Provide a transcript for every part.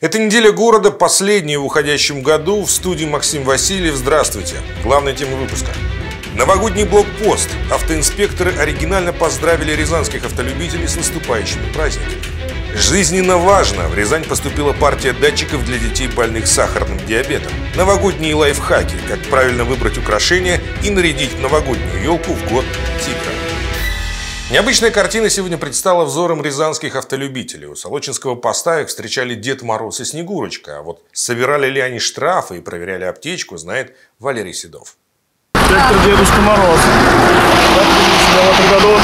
Эта неделя города последняя в уходящем году. В студии Максим Васильев. Здравствуйте. Главная тема выпуска. Новогодний блокпост. Автоинспекторы оригинально поздравили рязанских автолюбителей с наступающими праздниками. Жизненно важно. В Рязань поступила партия датчиков для детей, больных сахарным диабетом. Новогодние лайфхаки. Как правильно выбрать украшения и нарядить новогоднюю елку в год тигра. Необычная картина сегодня предстала взором рязанских автолюбителей. У Солочинского поста их встречали Дед Мороз и Снегурочка. А вот собирали ли они штрафы и проверяли аптечку, знает Валерий Седов. Инспектор Дедушка Мороз. Я в этом году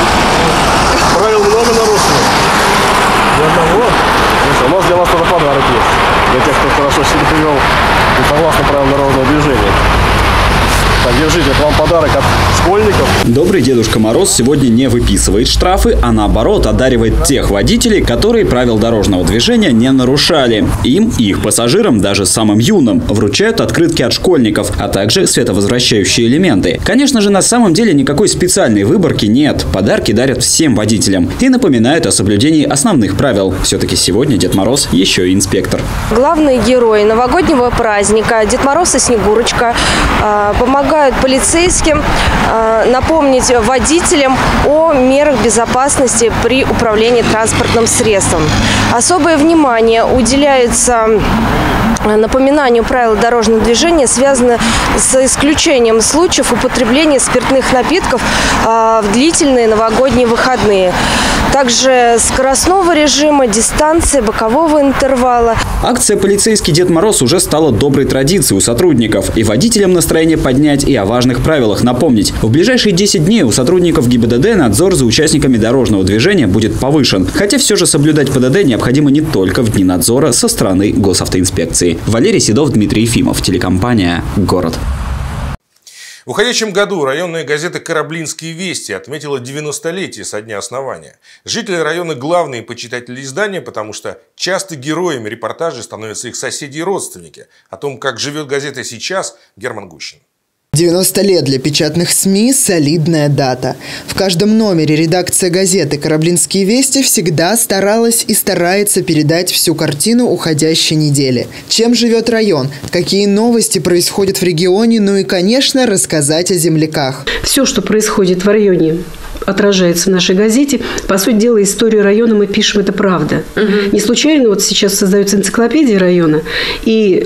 правил много нарушений. Ни одного. Слушай, у нас для вас тоже подарок есть. Для тех, кто хорошо себя привел и согласно правилам дорожного движения. Так, держите, это вам подарок от школьников. Добрый Дедушка Мороз сегодня не выписывает штрафы, а наоборот одаривает тех водителей, которые правил дорожного движения не нарушали. Им и их пассажирам, даже самым юным, вручают открытки от школьников, а также световозвращающие элементы. Конечно же, на самом деле никакой специальной выборки нет. Подарки дарят всем водителям и напоминают о соблюдении основных правил. Все-таки сегодня Дед Мороз еще и инспектор. Главные герои новогоднего праздника Дед Мороз и Снегурочка помогают полицейским напомнить водителям о мерах безопасности при управлении транспортным средством. Особое внимание уделяется напоминанию правил дорожного движения, связано с исключением случаев употребления спиртных напитков в длительные новогодние выходные. Также скоростного режима, дистанции, бокового интервала. Акция «Полицейский Дед Мороз» уже стала доброй традицией у сотрудников. И водителям настроение поднять, и о важных правилах напомнить. В ближайшие 10 дней у сотрудников ГИБДД надзор за участниками дорожного движения будет повышен. Хотя все же соблюдать ПДД необходимо не только в дни надзора со стороны госавтоинспекции. Валерий Седов, Дмитрий Ефимов, телекомпания «Город». В уходящем году районная газета «Кораблинские вести» отметила 90-летие со дня основания. Жители района – главные почитатели издания, потому что часто героями репортажей становятся их соседи и родственники. О том, как живет газета сейчас, Герман Гущин. 90 лет для печатных СМИ – солидная дата. В каждом номере редакция газеты «Кораблинские вести» всегда старалась и старается передать всю картину уходящей недели. Чем живет район, какие новости происходят в регионе, ну и, конечно, рассказать о земляках. Все, что происходит в районе, отражается в нашей газете. По сути дела, историю района мы пишем, это правда. Не случайно вот сейчас создается энциклопедия района, и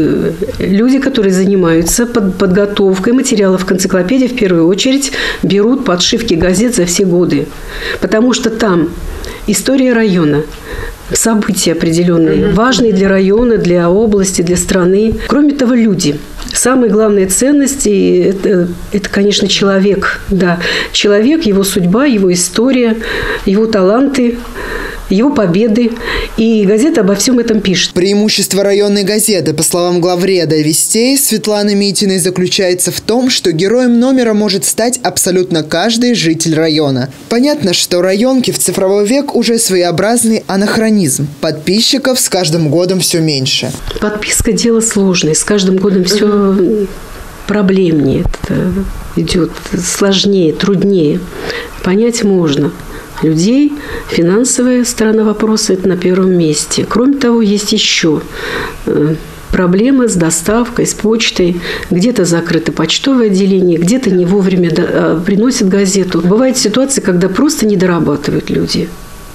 люди, которые занимаются подготовкой материалов к энциклопедии, в первую очередь берут подшивки газет за все годы. Потому что там история района, события определенные, важные для района, для области, для страны. Кроме того, люди. Самые главные ценности – это, конечно, человек. Да. Человек, его судьба, его история, его таланты, его победы. И газета обо всем этом пишет. Преимущество районной газеты, по словам главреда «Вестей» Светланы Митиной, заключается в том, что героем номера может стать абсолютно каждый житель района. Понятно, что районки в цифровой век уже своеобразный анахронизм. Подписчиков с каждым годом все меньше. Подписка – дело сложное. С каждым годом все проблемнее. Это идет сложнее, труднее. Понять можно. Людей, финансовая сторона вопроса – это на первом месте. Кроме того, есть еще проблемы с доставкой, с почтой. Где-то закрыто почтовое отделение, где-то не вовремя приносят газету. Бывают ситуации, когда просто не дорабатывают люди.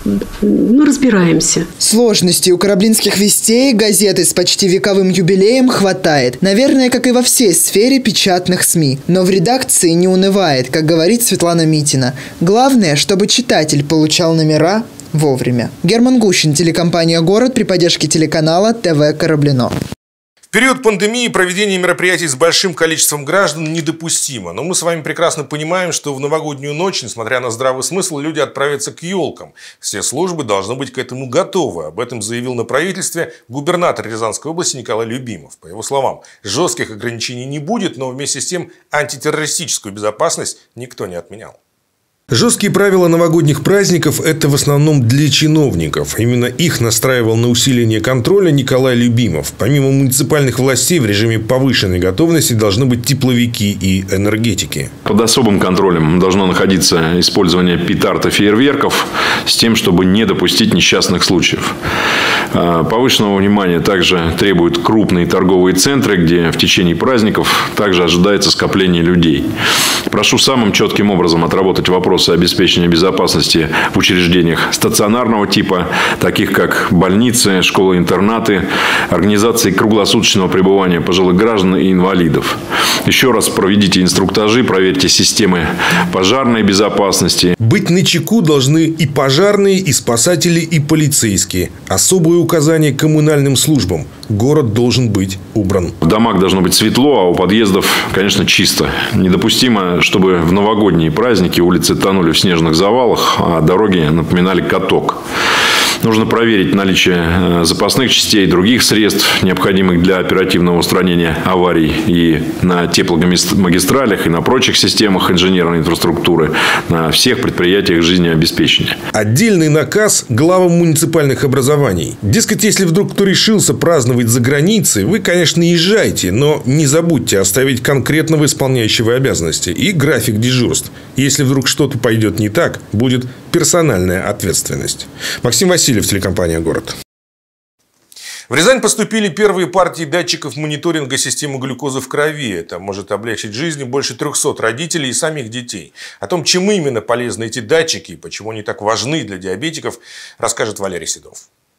Ну, разбираемся. Сложностей у «Кораблинских вестей» газеты с почти вековым юбилеем хватает. Наверное, как и во всей сфере печатных СМИ. Но в редакции не унывает, как говорит Светлана Митина. Главное, чтобы читатель получал номера вовремя. Герман Гущин, телекомпания «Город» при поддержке телеканала ТВ «Кораблино». В период пандемии проведение мероприятий с большим количеством граждан недопустимо. Но мы с вами прекрасно понимаем, что в новогоднюю ночь, несмотря на здравый смысл, люди отправятся к елкам. Все службы должны быть к этому готовы. Об этом заявил на правительстве губернатор Рязанской области Николай Любимов. По его словам, жестких ограничений не будет, но вместе с тем антитеррористическую безопасность никто не отменял. Жесткие правила новогодних праздников – это в основном для чиновников. Именно их настраивал на усиление контроля Николай Любимов. Помимо муниципальных властей в режиме повышенной готовности должны быть тепловики и энергетики. Под особым контролем должно находиться использование петард и фейерверков с тем, чтобы не допустить несчастных случаев. Повышенного внимания также требуют крупные торговые центры, где в течение праздников также ожидается скопление людей. Прошу самым четким образом отработать вопросы обеспечения безопасности в учреждениях стационарного типа, таких как больницы, школы-интернаты, организации круглосуточного пребывания пожилых граждан и инвалидов. Еще раз проведите инструктажи, проверьте системы пожарной безопасности. Быть начеку должны и пожарные, и спасатели, и полицейские. Особые указания коммунальным службам. Город должен быть убран. В домах должно быть светло, а у подъездов, конечно, чисто. Недопустимо, чтобы в новогодние праздники улицы тонули в снежных завалах, а дороги напоминали каток. Нужно проверить наличие запасных частей и других средств, необходимых для оперативного устранения аварий и на тепломагистралях, и на прочих системах инженерной инфраструктуры, на всех предприятиях жизнеобеспечения. Отдельный наказ главам муниципальных образований. Дескать, если вдруг кто решился праздновать за границей, вы, конечно, езжайте, но не забудьте оставить конкретного исполняющего обязанности и график дежурств. Если вдруг что-то пойдет не так, будет персональная ответственность. Максим Васильев, телекомпания «Город». В Рязань поступили первые партии датчиков мониторинга системы глюкозы в крови. Это может облегчить жизнь больше 300 родителей и самих детей. О том, чем именно полезны эти датчики и почему они так важны для диабетиков, расскажет Валерий Седов.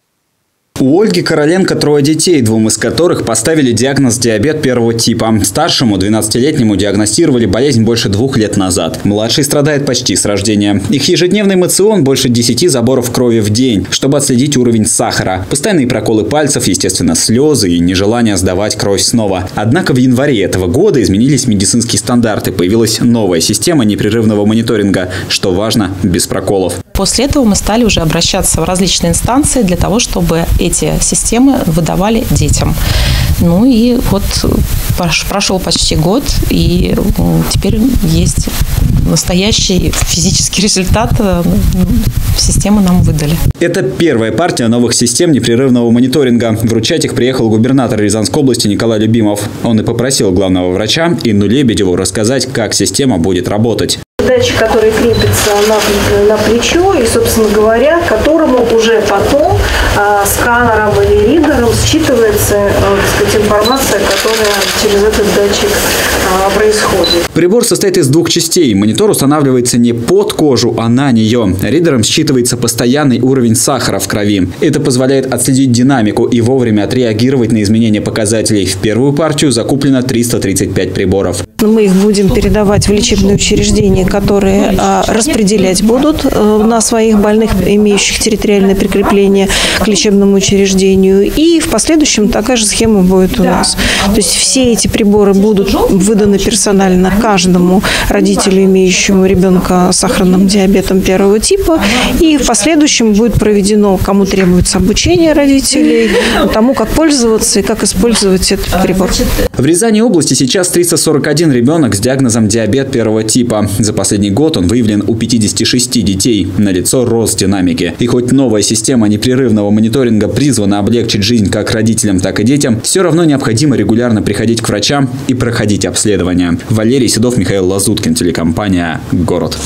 У Ольги Короленко 3 детей, 2 из которых поставили диагноз диабет первого типа. Старшему, 12-летнему, диагностировали болезнь больше 2 лет назад. Младший страдает почти с рождения. Их ежедневный мацион – больше 10 заборов крови в день, чтобы отследить уровень сахара. Постоянные проколы пальцев, естественно, слезы и нежелание сдавать кровь снова. Однако в январе этого года изменились медицинские стандарты. Появилась новая система непрерывного мониторинга, что важно, без проколов. После этого мы стали уже обращаться в различные инстанции для того, чтобы эти системы выдавали детям. Ну и вот прошел почти год, и теперь есть настоящий физический результат. Системы нам выдали. Это первая партия новых систем непрерывного мониторинга. Вручать их приехал губернатор Рязанской области Николай Любимов. Он и попросил главного врача Инну Лебедеву рассказать, как система будет работать. Датчик, который крепится на плечо и, собственно говоря, которому уже потом сканером или ридером считывается, так сказать, информация, которая через этот датчик происходит. Прибор состоит из 2 частей. Монитор устанавливается не под кожу, а на нее. Ридером считывается постоянный уровень сахара в крови. Это позволяет отследить динамику и вовремя отреагировать на изменения показателей. В первую партию закуплено 335 приборов. Мы их будем передавать в лечебные учреждения, которые распределять будут на своих больных, имеющих территориальное прикрепление к лечебному учреждению. И в последующем такая же схема будет у нас. То есть все эти приборы будут выданы персонально каждому родителю, имеющему ребенка с сахарным диабетом первого типа. И в последующем будет проведено, кому требуется обучение родителей, тому, как пользоваться и как использовать этот прибор. В Рязани области сейчас 341 ребенок с диагнозом диабет первого типа. За последний год он выявлен у 56 детей. Налицо рост динамики. И хоть новая система непрерывного мониторинга призвана облегчить жизнь как родителям, так и детям, все равно необходимо регулярно приходить к врачам и проходить обследования. Валерий Седов, Михаил Лазуткин, телекомпания «Город».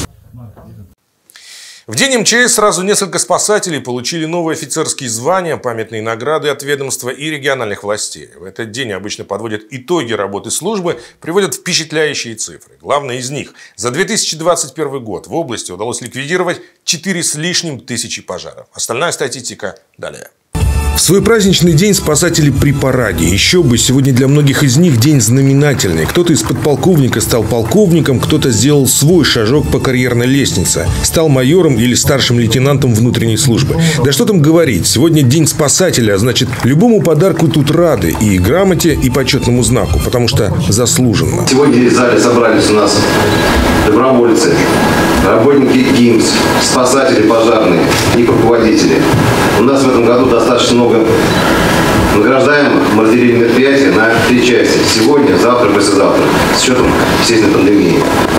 В день МЧС сразу несколько спасателей получили новые офицерские звания, памятные награды от ведомства и региональных властей. В этот день обычно подводят итоги работы службы, приводят впечатляющие цифры. Главное из них – за 2021 год в области удалось ликвидировать 4 с лишним тысячи пожаров. Остальная статистика далее. В свой праздничный день спасатели при параде. Еще бы, сегодня для многих из них день знаменательный. Кто-то из подполковника стал полковником, кто-то сделал свой шажок по карьерной лестнице. Стал майором или старшим лейтенантом внутренней службы. Да что там говорить, сегодня день спасателя, а значит, любому подарку тут рады. И грамоте, и почетному знаку, потому что заслуженно. Сегодня в зале собрались у нас добровольцы, работники ГИМС, спасатели пожарные и руководители. У нас в этом году достаточно много награждаем артиллерийные мероприятия на 3 части. Сегодня, завтра, послезавтра. С учетом, естественно, пандемии.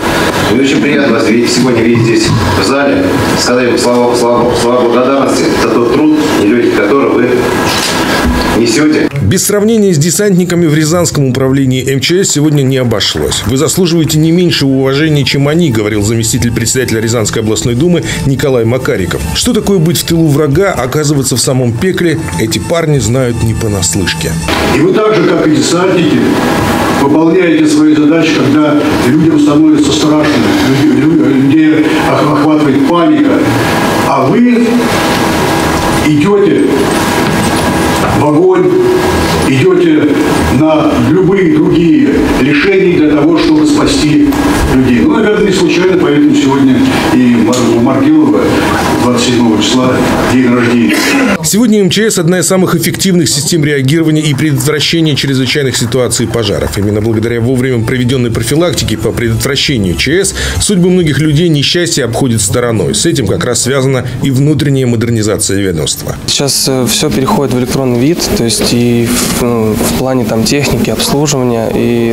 Мне очень приятно вас сегодня видеть здесь в зале. Сказать вам слова благодарности за тот труд, нелегкий, который вы несете. Без сравнения с десантниками в Рязанском управлении МЧС сегодня не обошлось. Вы заслуживаете не меньше уважения, чем они, говорил заместитель председателя Рязанской областной думы Николай Макариков. Что такое быть в тылу врага, оказываться в самом пекле, эти парни знают не понаслышке. И вы так же, как и десантники, выполняете свои задачи, когда людям становится страшно, людей охватывает паника, а вы идете в огонь, идете на любые другие решения для того, чтобы спасти людей. Ну, наверное, не случайно, поэтому сегодня и у Маркелова 27 числа день рождения. Сегодня МЧС – одна из самых эффективных систем реагирования и предотвращения чрезвычайных ситуаций и пожаров. Именно благодаря вовремя проведенной профилактике по предотвращению ЧС судьбы многих людей несчастье обходит стороной. С этим как раз связана и внутренняя модернизация ведомства. Сейчас все переходит в электронный вид, то есть и в плане там техники, обслуживания, и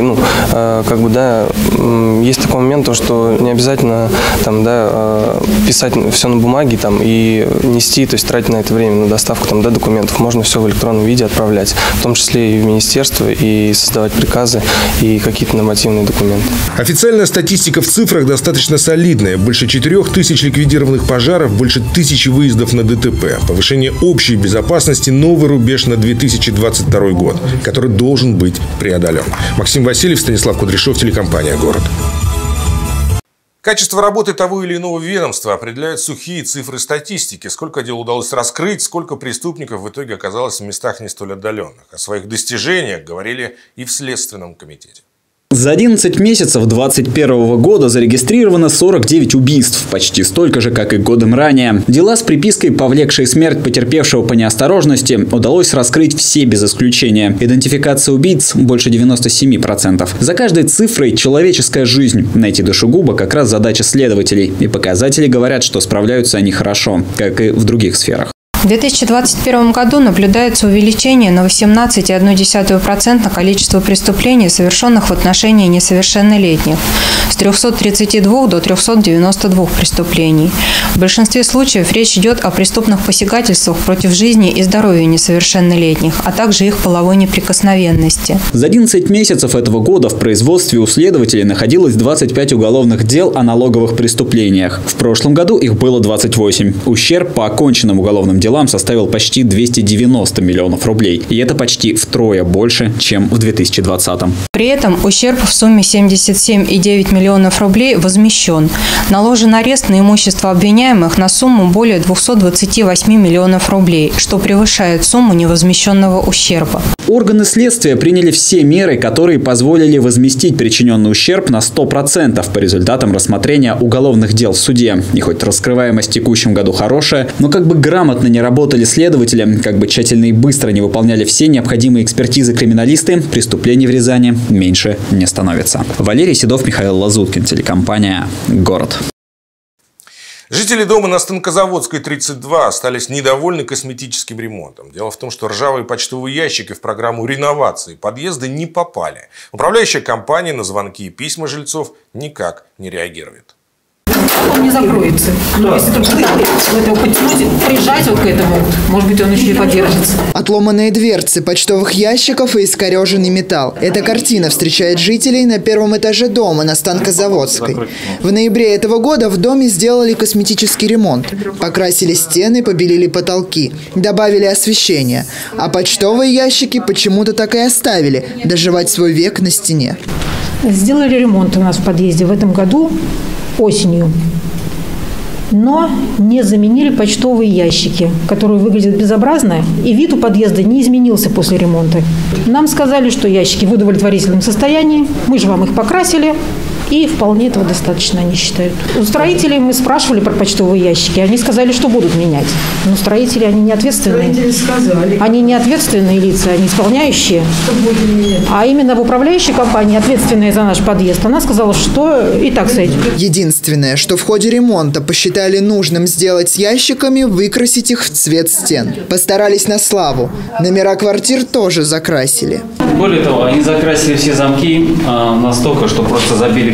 есть такой момент, то, что не обязательно там, писать все на бумаге там, и нести, то есть тратить на это время, на доставку там, документов. Можно все в электронном виде отправлять, в том числе и в министерство, и создавать приказы, и какие-то нормативные документы. Официальная статистика в цифрах достаточно солидная. Больше 4000 ликвидированных пожаров, больше 1000 выездов на ДТП. Повышение общей безопасности – новый рубеж на 2022 год, который должен быть преодолен. Максим Васильев, Станислав Кудряшов, телекомпания «Город». Качество работы того или иного ведомства определяют сухие цифры статистики. Сколько дел удалось раскрыть, сколько преступников в итоге оказалось в местах не столь отдаленных. О своих достижениях говорили и в Следственном комитете. За 11 месяцев 2021 года зарегистрировано 49 убийств, почти столько же, как и годом ранее. Дела с припиской, повлекшей смерть потерпевшего по неосторожности, удалось раскрыть все без исключения. Идентификация убийц больше 97%. За каждой цифрой человеческая жизнь. Найти душегуба как раз задача следователей. И показатели говорят, что справляются они хорошо, как и в других сферах. В 2021 году наблюдается увеличение на 18,1% количества преступлений, совершенных в отношении несовершеннолетних, с 332 до 392 преступлений. В большинстве случаев речь идет о преступных посягательствах против жизни и здоровья несовершеннолетних, а также их половой неприкосновенности. За 11 месяцев этого года в производстве у следователей находилось 25 уголовных дел о налоговых преступлениях. В прошлом году их было 28. Ущерб по оконченным уголовным делам составил почти 290 миллионов рублей. И это почти втрое больше, чем в 2020. При этом ущерб в сумме 77,9 миллионов рублей возмещен. Наложен арест на имущество обвиняемых на сумму более 228 миллионов рублей, что превышает сумму невозмещенного ущерба. Органы следствия приняли все меры, которые позволили возместить причиненный ущерб на 100% по результатам рассмотрения уголовных дел в суде. И хоть раскрываемость в текущем году хорошая, но как бы грамотно не работали следователи, как бы тщательно и быстро не выполняли все необходимые экспертизы криминалисты, преступлений в Рязани меньше не становится. Валерий Седов, Михаил Лазуткин, телекомпания «Город». Жители дома на Станкозаводской, 32 остались недовольны косметическим ремонтом. Дело в том, что ржавые почтовые ящики в программу реновации подъезда не попали. Управляющая компания на звонки и письма жильцов никак не реагирует. Он не закроется. Но если только его подтянуть, прижать вот к этому, может быть, он еще и подержится. Отломанные дверцы почтовых ящиков и искореженный металл. Эта картина встречает жителей на первом этаже дома на Станкозаводской. В ноябре этого года в доме сделали косметический ремонт. Покрасили стены, побелили потолки, добавили освещение. А почтовые ящики почему-то так и оставили доживать свой век на стене. Сделали ремонт у нас в подъезде в этом году осенью. Но не заменили почтовые ящики, которые выглядят безобразно, и вид у подъезда не изменился после ремонта. Нам сказали, что ящики в удовлетворительном состоянии, мы же вам их покрасили, и вполне этого достаточно, они считают. У строителей мы спрашивали про почтовые ящики, они сказали, что будут менять. Но строители, они не ответственные. Строители сказали. Они не ответственные лица, они исполняющие. Что будет менять? А именно в управляющей компании, ответственная за наш подъезд, она сказала, что и так сойдет. Единственное, что в ходе ремонта посчитали нужным сделать с ящиками, выкрасить их в цвет стен. Постарались на славу. Номера квартир тоже закрасили. Более того, они закрасили все замки настолько, что просто забили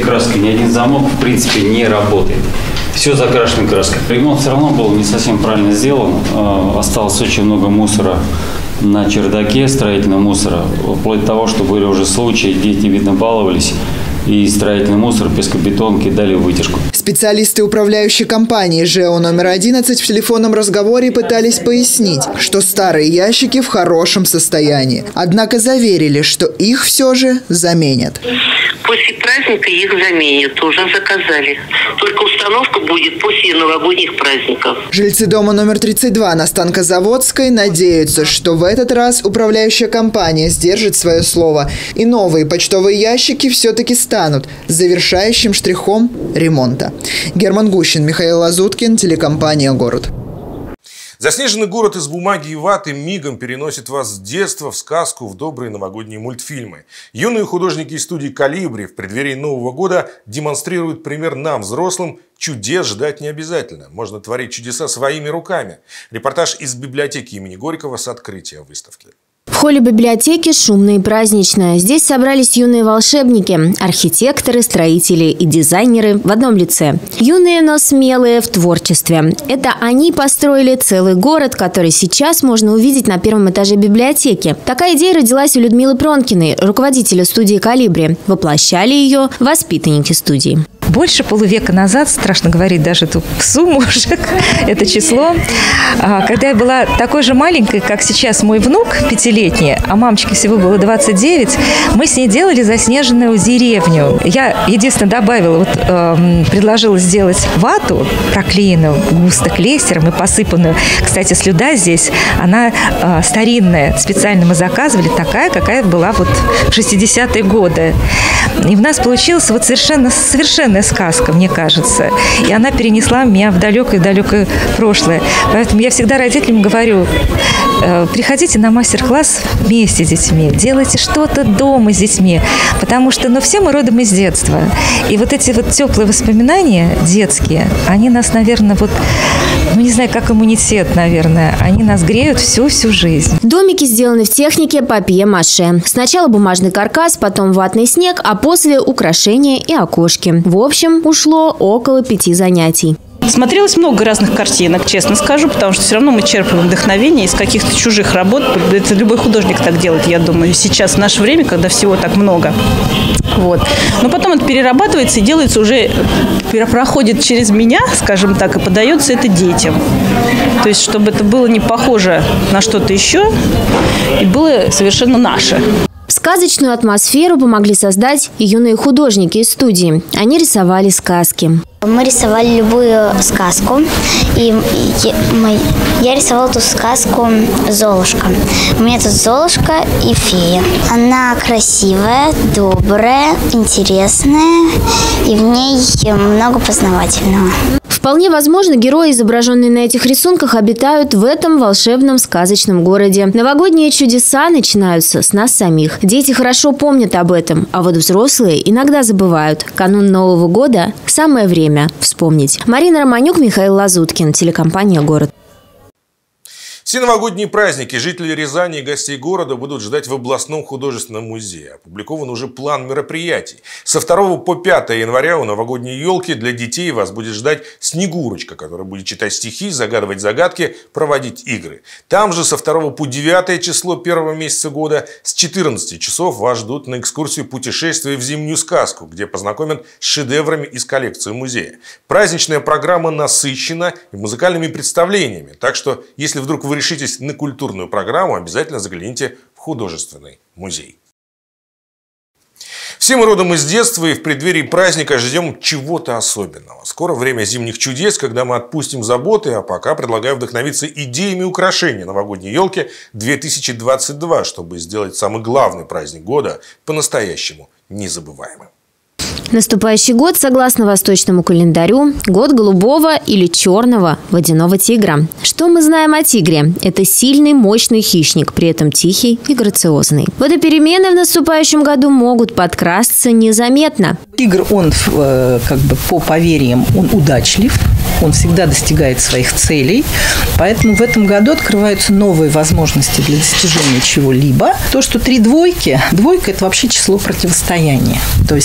краской ни один замок, в принципе, не работает. Все закрашено краской. Ремонт все равно был не совсем правильно сделан. Осталось очень много мусора на чердаке, строительного мусора. Вплоть до того, что были уже случаи, дети, видно, баловались. И строительный мусор, пескобетон кидали в вытяжку. Специалисты управляющей компании ЖЭО номер 11 в телефонном разговоре пытались пояснить, что старые ящики в хорошем состоянии. Однако заверили, что их все же заменят. После праздника их заменят, уже заказали. Только установка будет после новогодних праздников. Жильцы дома номер 32 на Станкозаводской надеются, что в этот раз управляющая компания сдержит свое слово. И новые почтовые ящики все-таки станут завершающим штрихом ремонта. Герман Гущин, Михаил Лазуткин, телекомпания «Город». Заснеженный город из бумаги и ваты мигом переносит вас с детства в сказку, в добрые новогодние мультфильмы. Юные художники из студии «Колибри» в преддверии Нового года демонстрируют пример нам, взрослым: чудес ждать не обязательно. Можно творить чудеса своими руками. Репортаж из библиотеки имени Горького с открытия выставки. В холле библиотеки шумно и празднично. Здесь собрались юные волшебники, архитекторы, строители и дизайнеры в одном лице. Юные, но смелые в творчестве. Это они построили целый город, который сейчас можно увидеть на первом этаже библиотеки. Такая идея родилась у Людмилы Пронкиной, руководителя студии «Колибри». Воплощали ее воспитанники студии. Больше полувека назад, страшно говорить даже эту сумму уже, это число, когда я была такой же маленькой, как сейчас мой внук, 5-летний, а мамочке всего было 29, мы с ней делали заснеженную деревню. Я единственное добавила, предложила сделать вату, проклеенную густо клейстером и посыпанную. Кстати, слюда здесь, она старинная, специально мы заказывали, такая, какая была в 60-е годы. И у нас получилась совершенная сказка, мне кажется. И она перенесла меня в далекое-далекое прошлое. Поэтому я всегда родителям говорю: приходите на мастер-класс вместе с детьми, делайте что-то дома с детьми. Потому что все мы родом из детства. И эти теплые воспоминания детские, они нас, наверное, не знаю, как иммунитет, наверное, они нас греют всю жизнь. Домики сделаны в технике папье-маше. Сначала бумажный каркас, потом ватный снег, а после украшения и окошки. В общем, ушло около 5 занятий. Смотрелось много разных картинок, честно скажу, потому что все равно мы черпаем вдохновение из каких-то чужих работ. Это любой художник так делает, я думаю, сейчас, в наше время, когда всего так много. Но потом это перерабатывается и делается уже, проходит через меня, скажем так, и подается это детям. То есть, чтобы это было не похоже на что-то еще и было совершенно наше. Сказочную атмосферу помогли создать и юные художники из студии. Они рисовали сказки. Мы рисовали любую сказку, и я рисовала эту сказку «Золушка». У меня тут Золушка и фея. Она красивая, добрая, интересная, и в ней много познавательного. Вполне возможно, герои, изображенные на этих рисунках, обитают в этом волшебном сказочном городе. Новогодние чудеса начинаются с нас самих. Дети хорошо помнят об этом, а взрослые иногда забывают. Канун Нового года – самое время вспомнить. Марина Романюк, Михаил Лазуткин, телекомпания «Город». Все новогодние праздники жители Рязани и гостей города будут ждать в областном художественном музее. Опубликован уже план мероприятий. Со 2 по 5 января у новогодней елки для детей вас будет ждать Снегурочка, которая будет читать стихи, загадывать загадки, проводить игры. Там же со 2 по 9 число первого месяца года с 14 часов вас ждут на экскурсию путешествия в зимнюю сказку, где познакомят с шедеврами из коллекции музея. Праздничная программа насыщена и музыкальными представлениями, так что если вдруг вы решитесь на культурную программу, обязательно загляните в художественный музей. Все мы родом из детства и в преддверии праздника ждем чего-то особенного. Скоро время зимних чудес, когда мы отпустим заботы, а пока предлагаю вдохновиться идеями украшения новогодней елки 2022, чтобы сделать самый главный праздник года по-настоящему незабываемым. Наступающий год, согласно восточному календарю, год голубого или черного водяного тигра. Что мы знаем о тигре? Это сильный, мощный хищник, при этом тихий и грациозный. Вот и перемены в наступающем году могут подкрасться незаметно. Тигр, он по поверьям, он удачлив, он всегда достигает своих целей. Поэтому в этом году открываются новые возможности для достижения чего-либо. То, что 3 двойки, двойка – это вообще число противостояния. То есть год может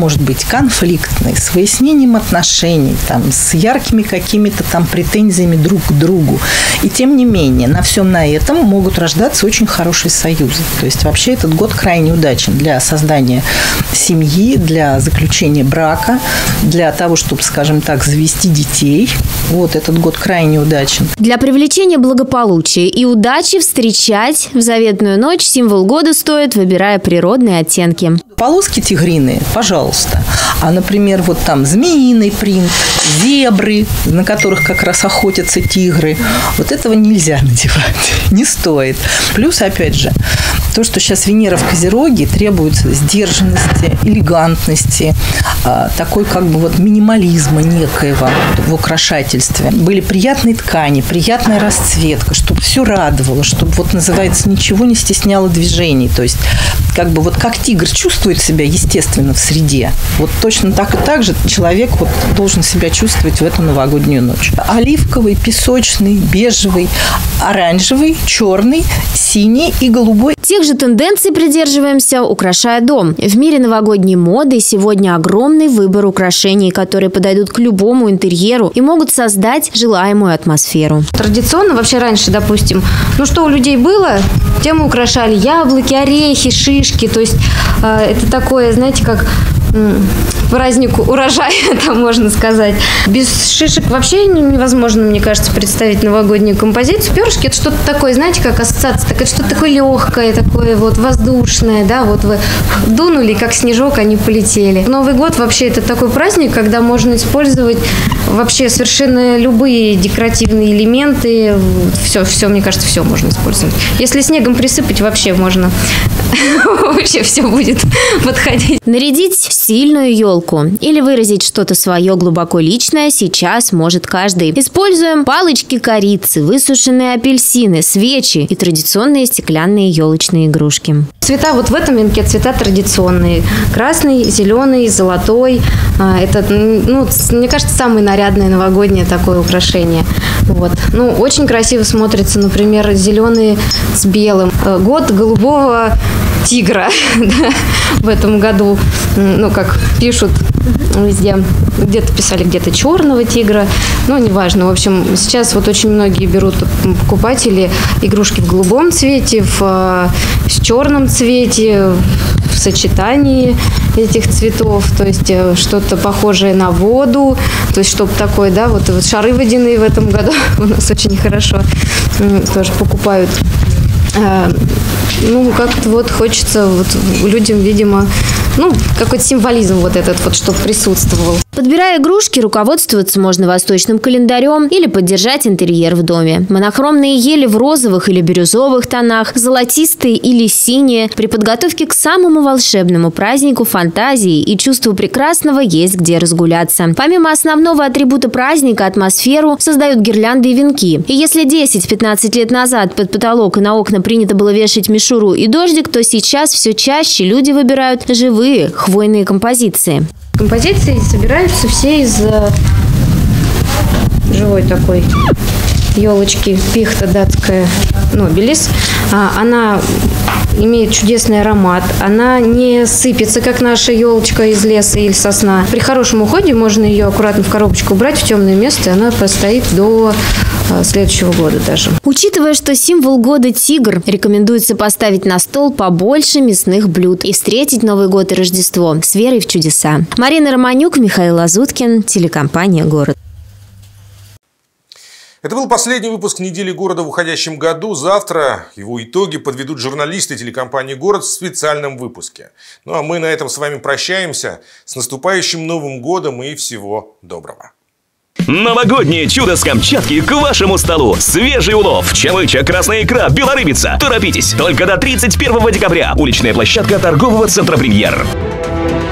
может быть конфликтной, с выяснением отношений, там, с яркими какими-то там претензиями друг к другу. И тем не менее, на всем на этом могут рождаться очень хорошие союзы. То есть вообще этот год крайне удачен для создания семьи, для заключения брака, для того, чтобы, скажем так, завести детей. Вот этот год крайне удачен. Для привлечения благополучия и удачи встречать в заветную ночь символ года стоит, выбирая природные оттенки. Полоски тигриные, пожалуйста. А, например, вот там змеиный принт, зебры, на которых как раз охотятся тигры. Вот этого нельзя надевать, не стоит. Плюс, опять же, то, что сейчас Венера в Козероге, требуется сдержанности, элегантности, такой как бы вот минимализма некоего в украшательстве. Были приятные ткани, приятная расцветка, чтобы все радовало, чтобы, вот называется, ничего не стесняло движений. То есть, как бы вот как тигр чувствует себя естественно в среде, вот точно так же человек вот должен себя чувствовать в эту новогоднюю ночь. Оливковый, песочный, бежевый, оранжевый, черный, синий и голубой. Тех же тенденций придерживаемся, украшая дом. В мире новогодней моды сегодня огромный выбор украшений, которые подойдут к любому интерьеру и могут создать желаемую атмосферу. Традиционно вообще раньше, допустим, что у людей было, тем мы украшали яблоки, орехи, шишки. То есть это такое, знаете, как праздник урожая, там можно сказать. Без шишек вообще невозможно, мне кажется, представить новогоднюю композицию. Перышки – это что-то такое, знаете, как ассоциация, это что-то такое легкое, такое вот воздушное, да, вот вы дунули, как снежок, они полетели. Новый год вообще это такой праздник, когда можно использовать вообще совершенно любые декоративные элементы. Все, мне кажется, все можно использовать. Если снегом присыпать, вообще можно. Вообще все будет подходить. Нарядить сильную елку или выразить что-то свое глубоко личное сейчас может каждый. Используем палочки корицы, высушенные апельсины, свечи и традиционные стеклянные елочные игрушки. Цвета вот в этом венке цвета традиционные. Красный, зеленый, золотой. Это, мне кажется, самое нарядное новогоднее такое украшение. Вот. Очень красиво смотрится, например, зеленый с белым. Год голубого тигра в этом году. Как пишут везде. Где-то писали, где-то черного тигра. Неважно. В общем, сейчас вот очень многие берут покупатели игрушки в голубом цвете, в черном цвете, в сочетании этих цветов. То есть что-то похожее на воду. То есть чтобы такое, да, вот шары водяные в этом году у нас очень хорошо тоже покупают. Как-то вот хочется вот людям, видимо, какой-то символизм вот этот вот, чтобы присутствовал. Подбирая игрушки, руководствоваться можно восточным календарем или поддержать интерьер в доме. Монохромные ели в розовых или бирюзовых тонах, золотистые или синие. При подготовке к самому волшебному празднику фантазии и чувству прекрасного есть где разгуляться. Помимо основного атрибута праздника, атмосферу создают гирлянды и венки. И если 10-15 лет назад под потолок и на окна принято было вешать мишуру и дождик, то сейчас все чаще люди выбирают живые хвойные композиции. Композиции собираются все из живой такой елочки, пихта датская, нобилис. Она имеет чудесный аромат. Она не сыпется, как наша елочка из леса или сосна. При хорошем уходе можно ее аккуратно в коробочку убрать в темное место, и она постоит до следующего года даже. Учитывая, что символ года тигр, рекомендуется поставить на стол побольше мясных блюд и встретить Новый год и Рождество с верой в чудеса. Марина Романюк, Михаил Лазуткин, телекомпания «Город». Это был последний выпуск «Недели города» в уходящем году. Завтра его итоги подведут журналисты телекомпании «Город» в специальном выпуске. А мы на этом с вами прощаемся. С наступающим Новым годом и всего доброго. Новогоднее чудо с Камчатки к вашему столу. Свежий улов, чавыча, красная икра, белорыбица. Торопитесь, только до 31 декабря. Уличная площадка торгового центра «Премьер».